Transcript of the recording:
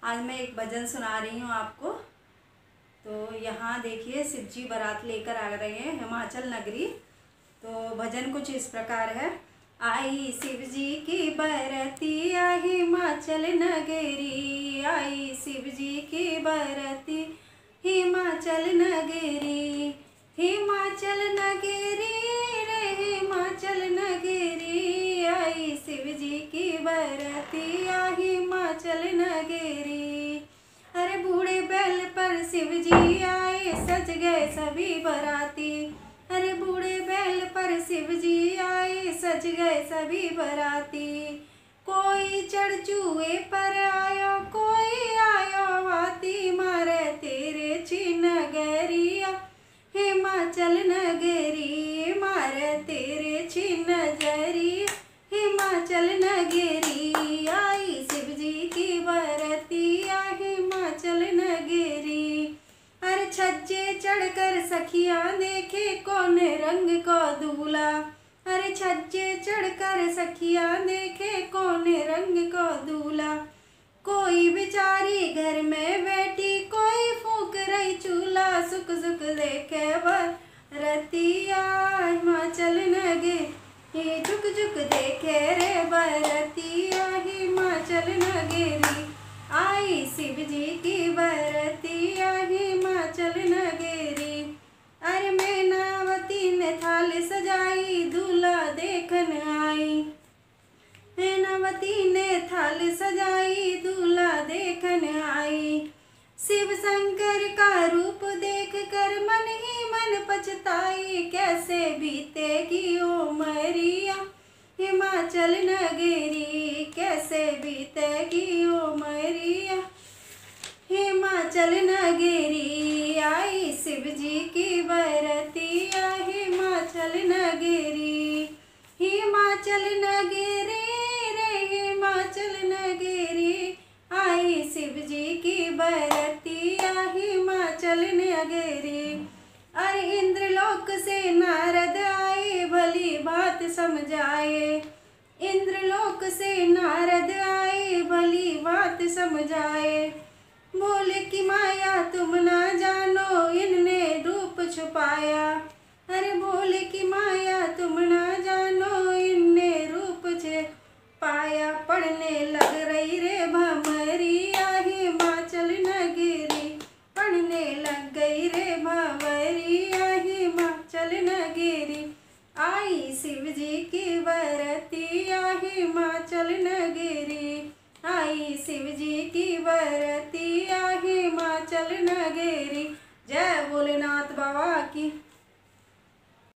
आज मैं एक भजन सुना रही हूँ आपको। तो यहाँ देखिए शिव जी बारात लेकर आ रहे हैं हिमाचल नगरी। तो भजन कुछ इस प्रकार है। आई शिव जी की बरती आई हिमाचल नगरी, आई शिव जी की बरती हिमाचल नगरी, हिमाचल नगरी रे हिमाचल नगरी, आई शिव जी की बरती आई हिमाचल नगरी। अरे बूढ़े बैल पर शिव जी आए सज गए सभी बराती, अरे बूढ़े बैल पर शिव जी आए सज गए सभी बराती। कोई चढ़ चूहे पर आयो कोई आयो हाथी मारे तेरे नगरिया हिमाचल नगरी, मारे तेरे नगरिया हिमाचल नगरी, आई शिव जी की बरती आई हिमाचल नगरी। अरे छज्जे चढ़कर सखियां देखे कौन रंग को दूल्हा, अरे छज्जे चढ़कर सखियां देखे कौन रंग को दूल्हा। कोई बेचारी घर में बैठी कोई फूंक रही चूल्हा, सुख सुख देखे बरतिया हिमाचल नगरी, झुक झुक देखे रे बरतिया हिमाचल नगरी, आई शिव जी की बरतिया हिमाचल नगरी। अरे मैनावती ने थाल सजाई दूल्हा देखन आई, मैनावती ने थाल सजाई दूल्हा देखन आई। शिव शंकर का रूप देख कर मन ही मन पछताई, कैसे बीतेगी ओ मरिया हिमाचल नगरी, कैसे बीतेगी ओ मरिया हिमाचल नगरी, आई शिव जी की बरती आई हिमाचल नगरी, हिमाचल नगरी रे हिमाचल नगरी, आई शिव जी की बरती आई हिमाचल नगरी। अरे इंद्रलोक से नारद आए भली बात समझाए, इंद्रलोक से नारद आए भली बात समझाए। बोले कि माया तुम ना जानो इनने रूप छुपाया, अरे बोले कि माया तुम ना जानो इनने रूप छुपाया। पढ़ने लग रही रे भंवरिया हिमाचल नगरी, पढ़ने लग गई रे भंवरिया हिमाचल नगरी, आई शिव जी की बरती आई हिमाचल नगरी, आई शिव जी की बरती आई हिमाचल नगरी। जय भोलेनाथ बाबा की।